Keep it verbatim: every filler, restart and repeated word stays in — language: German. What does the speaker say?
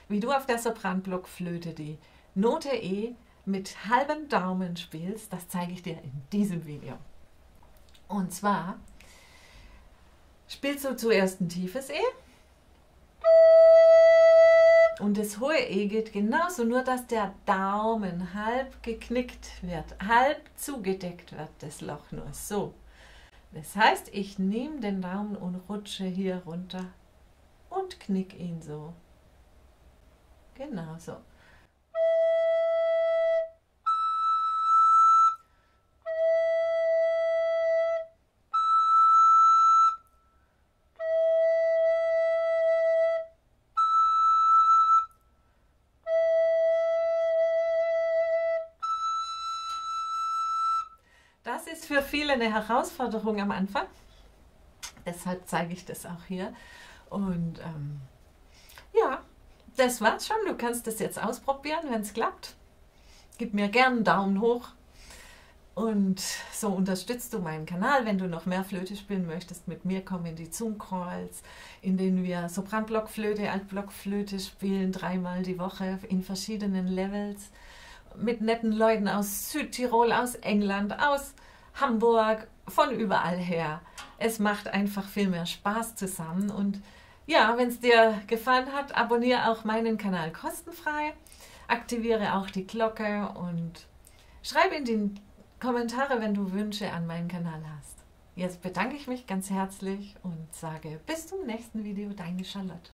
wie du auf der Sopranblockflöte die Note E mit halbem Daumen spielst, das zeige ich dir in diesem Video. Und zwar spielst du zuerst ein tiefes E und das hohe E geht genauso, nur dass der Daumen halb geknickt wird, halb zugedeckt wird, das Loch nur so. Das heißt, ich nehme den Daumen und rutsche hier runter und knick ihn so. Genau so. Das ist für viele eine Herausforderung am Anfang. Deshalb zeige ich das auch hier. Und ähm, ja, das war's schon. Du kannst das jetzt ausprobieren, wenn es klappt. Gib mir gerne einen Daumen hoch. Und so unterstützt du meinen Kanal. Wenn du noch mehr Flöte spielen möchtest mit mir, komm in die Zoom-Calls, in denen wir Sopranblockflöte, Altblockflöte spielen, dreimal die Woche in verschiedenen Levels. Mit netten Leuten aus Südtirol, aus England, aus Hamburg, von überall her. Es macht einfach viel mehr Spaß zusammen. Und ja, wenn es dir gefallen hat, abonniere auch meinen Kanal kostenfrei, aktiviere auch die Glocke und schreibe in die Kommentare, wenn du Wünsche an meinen Kanal hast. Jetzt bedanke ich mich ganz herzlich und sage bis zum nächsten Video, deine Charlotte.